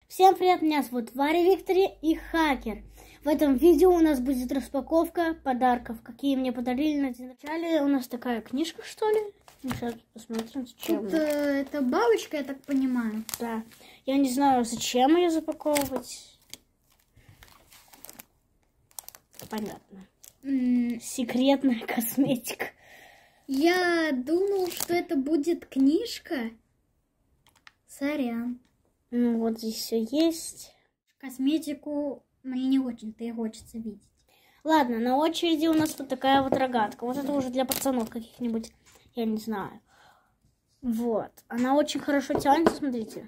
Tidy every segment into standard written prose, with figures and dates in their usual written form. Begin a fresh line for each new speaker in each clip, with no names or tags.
Всем привет, меня зовут Варя Виктори и Хакер. В этом видео у нас будет распаковка подарков, какие мне подарили на день. Вначале у нас такая книжка, что ли? Мы сейчас посмотрим, зачем.
Это бабочка, я так понимаю.
Да. Я не знаю, зачем ее запаковывать. Понятно. Секретная косметика.
Я думал, что это будет книжка. Сорян.
Ну вот здесь все есть.
Косметику мне не очень-то и хочется видеть.
Ладно, на очереди у нас вот такая вот рогатка. Вот это уже для пацанов каких-нибудь, я не знаю. Вот. Она очень хорошо тянется, смотрите.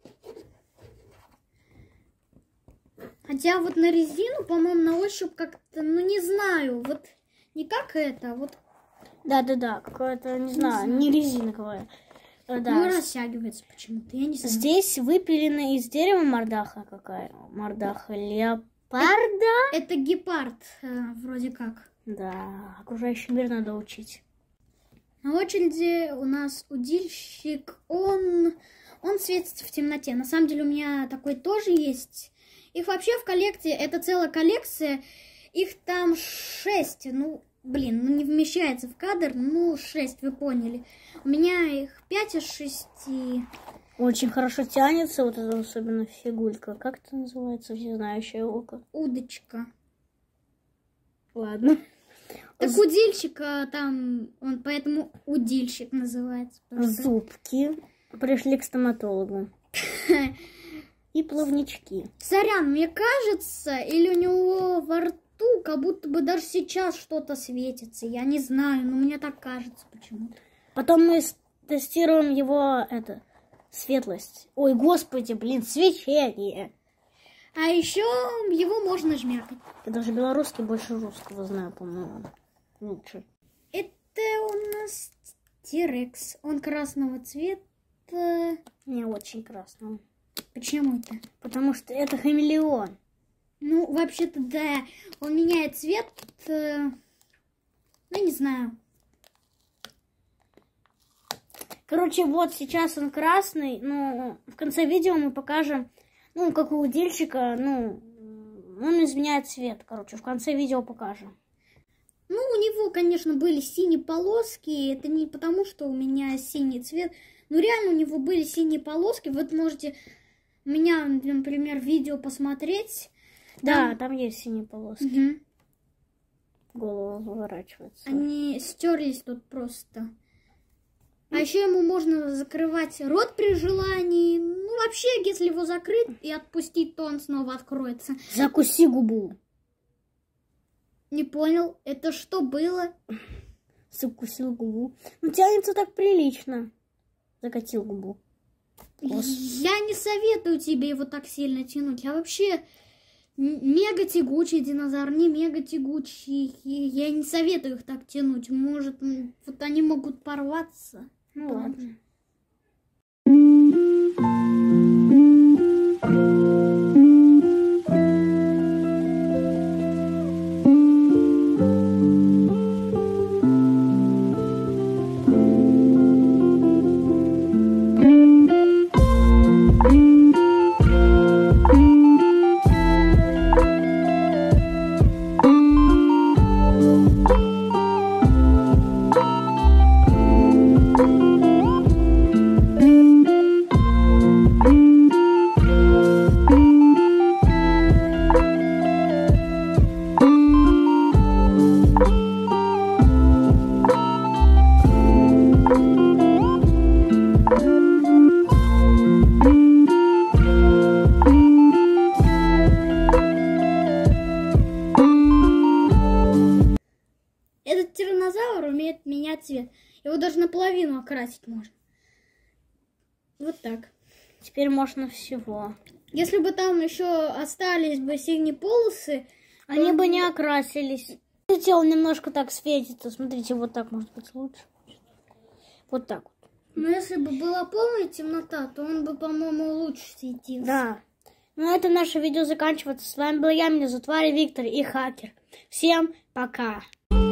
Хотя вот на резину, по-моему, на ощупь как-то, ну не знаю, вот не как это, вот.
Да-да-да, какое-то, не знаю, не резиновое. Да.
Ну, растягивается почему-то, я не знаю.
Здесь выпилена из дерева мордаха какая. Мордаха леопарда.
Это гепард, вроде как.
Да, окружающий мир надо учить.
На очереди у нас удильщик, он светится в темноте. На самом деле у меня такой тоже есть. Их вообще в коллекции, это целая коллекция, их там 6, ну не вмещается в кадр, ну 6, вы поняли. У меня их 5 из 6.
Очень хорошо тянется, вот это особенно фигулька. Как это называется, всезнающее око?
Удочка.
Ладно.
Так удильщика там, он поэтому удильщик называется.
Зубки. Пришли к стоматологу. И плавнички.
Сорян, мне кажется, или у него во рту как будто бы даже сейчас что-то светится. Я не знаю, но мне так кажется почему-то.
Потом мы тестируем его, светлость. Ой, господи, свечение.
А еще его можно жмякать.
Я даже белорусский больше русского знаю, по-моему. Лучше.
Это у нас T-Rex. Он красного цвета.
Не очень красного.
Почему это?
Потому что это хамелеон.
Ну, вообще-то, да. Он меняет цвет. Ну, не знаю.
Короче, вот сейчас он красный. Ну, в конце видео мы покажем, ну, как у удильщика, он изменяет цвет. Короче, в конце видео покажем.
Ну, у него, конечно, были синие полоски. Это не потому, что у меня синий цвет. Ну, реально, у него были синие полоски. Вот можете у меня, например, видео посмотреть.
Да, там есть синие полоски.
Угу.
Голова выворачивается.
Они стерлись тут просто. А еще ему можно закрывать рот при желании. Ну, вообще, если его закрыть и отпустить, то он снова откроется.
Закуси губу.
Не понял, это что было?
Закусил губу. Ну, тянется так прилично. Закатил губу.
Я не советую тебе его так сильно тянуть. А вообще, мега тягучий динозавр, не мега тягучий. Я не советую их так тянуть. Может, вот они могут порваться.
Ну ладно.
Этот тираннозавр умеет менять цвет. Его даже наполовину окрасить можно. Вот так.
Теперь можно всего.
Если бы там еще остались бы синие полосы,
они бы не окрасились. Тело немножко так светится. Смотрите, вот так может быть лучше. Вот так вот.
Но если бы была полная темнота, то он бы, по-моему, лучше светился.
Да. Ну, это наше видео заканчивается. С вами была я, меня зовут Варя Виктори и Хакер. Всем пока.